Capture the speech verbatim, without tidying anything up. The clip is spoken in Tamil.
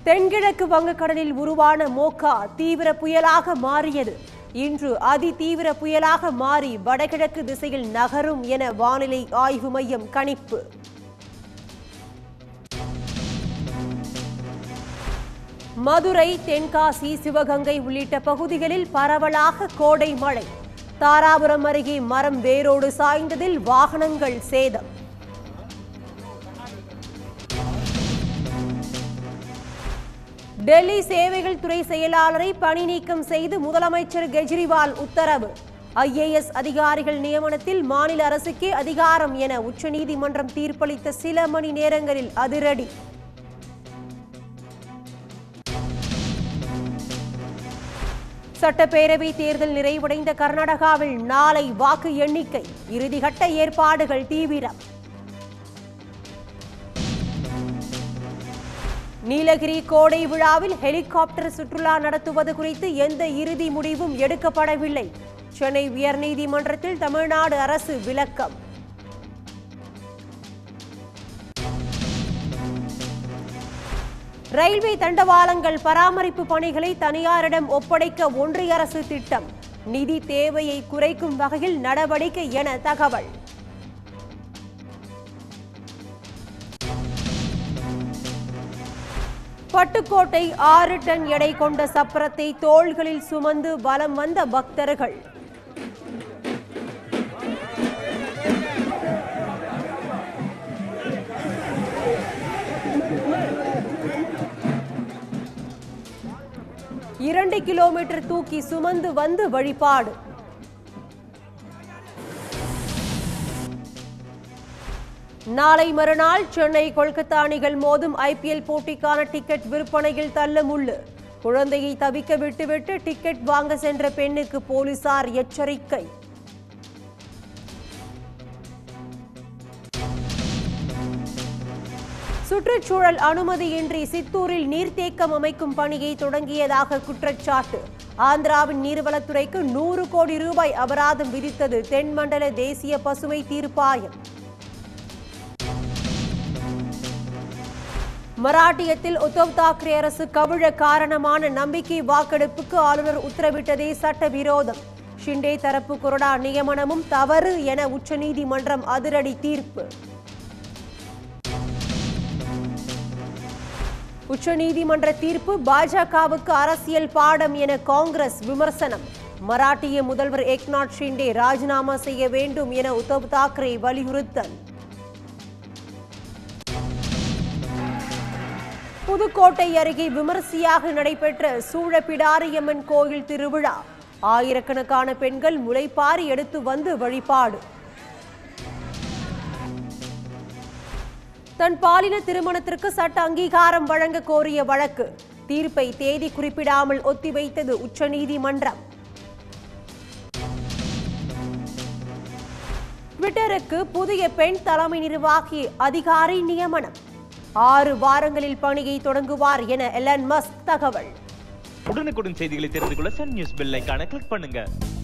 தென்கிழக்கு வங்கக்கடலில் உருவான மோகா தீவிர புயலாக மாறியது. இன்று அதி தீவிர புயலாக மாறி வடகிழக்கு திசையில் நகரும் என வானிலை ஆய்வு மையம் கணிப்பு. மதுரை, தென்காசி, சிவகங்கை உள்ளிட்ட பகுதிகளில் பரவலாக கோடை மழை. தாராபுரம் அருகே மரம் வேரோடு சாய்ந்ததில் வாகனங்கள் சேதம். டெல்லி சேவைகள் துறை செயலாளரை பணி நீக்கம் செய்து முதலமைச்சர் கெஜ்ரிவால் உத்தரவு. ஐஏஎஸ் அதிகாரிகள் நியமனத்தில் மாநில அரசுக்கே அதிகாரம் என உச்சநீதிமன்றம் தீர்ப்பளித்த சில மணி நேரங்களில் அதிரடி. சட்டப்பேரவை தேர்தல் நிறைவடைந்த கர்நாடகாவில் நாளை வாக்கு எண்ணிக்கை. இறுதிக்கட்ட ஏற்பாடுகள் தீவிரம். நீலகிரி கோடை விழாவில் ஹெலிகாப்டர் சுற்றுலா நடத்துவது குறித்து எந்த இறுதி முடிவும் எடுக்கப்படவில்லை. சென்னை உயர்நீதிமன்றத்தில் தமிழ்நாடு அரசு விளக்கம். ரயில்வே தண்டவாளங்கள் பராமரிப்பு பணிகளை தனியாரிடம் ஒப்படைக்க ஒன்றிய அரசு திட்டம். நிதி தேவையை குறைக்கும் வகையில் நடவடிக்கை என தகவல். பட்டுக்கோட்டை ஆறு டன் எடை கொண்ட சப்பரத்தை தோள்களில் சுமந்து வலம் வந்த பக்தர்கள். இரண்டு கிலோமீட்டர் தூக்கி சுமந்து வந்து வழிபாடு. நாளை மறுநாள் சென்னை கொல்கத்தா அணிகள் மோதும் ஐபிஎல் போட்டிக்கான டிக்கெட் விற்பனையில் தள்ளமுள்ளு. குழந்தையை தவிக்க விட்டுவிட்டு டிக்கெட் வாங்க சென்ற பெண்ணுக்கு போலீசார் எச்சரிக்கை. சுற்றுச்சூழல் அனுமதியின்றி சித்தூரில் நீர்த்தேக்கம் அமைக்கும் பணியை தொடங்கியதாக குற்றச்சாட்டு. ஆந்திராவின் நீர்வளத்துறைக்கு நூறு கோடி ரூபாய் அபராதம் விதித்தது தென்மண்டல தேசிய பசுமை தீர்ப்பாயம். மராட்டியத்தில் உத்தவ் தாக்கரே அரசு கவிழ காரணமான நம்பிக்கை வாக்கெடுப்புக்கு ஆளுநர் உத்தரவிட்டதே சட்டவிரோதம். ஷிண்டே தரப்பு கொறடா நியமனமும் தவறு என உச்சநீதிமன்றம் அதிரடி தீர்ப்பு. உச்சநீதிமன்ற தீர்ப்பு பாஜகவுக்கு அரசியல் பாடம் என காங்கிரஸ் விமர்சனம். மராட்டிய முதல்வர் ஏக்நாத் ஷிண்டே ராஜினாமா செய்ய வேண்டும் என உத்தவ் தாக்கரே வலியுறுத்தல். புதுக்கோட்டை அருகே விமரிசையாக நடைபெற்ற சூழப்பிடாரியம்மன் கோயில் திருவிழா. ஆயிரக்கணக்கான பெண்கள் முளைப்பாரி எடுத்து வந்து வழிபாடு. தன் பாலின திருமணத்திற்கு சட்ட அங்கீகாரம் வழங்க கோரிய வழக்கு. தீர்ப்பை தேதி குறிப்பிடாமல் ஒத்திவைத்தது உச்சநீதிமன்றம். ட்விட்டருக்கு புதிய பெண் தலைமை நிர்வாகி அதிகாரி நியமனம். ஆறு வாரங்களில் பணியை தொடங்குவார் என எலன் மஸ்க் தகவல். உடனுக்குடன் செய்திகளை தெரிந்து கொள்ள சன் நியூஸ் பெல் ஐகானை கிளிக் பண்ணுங்க.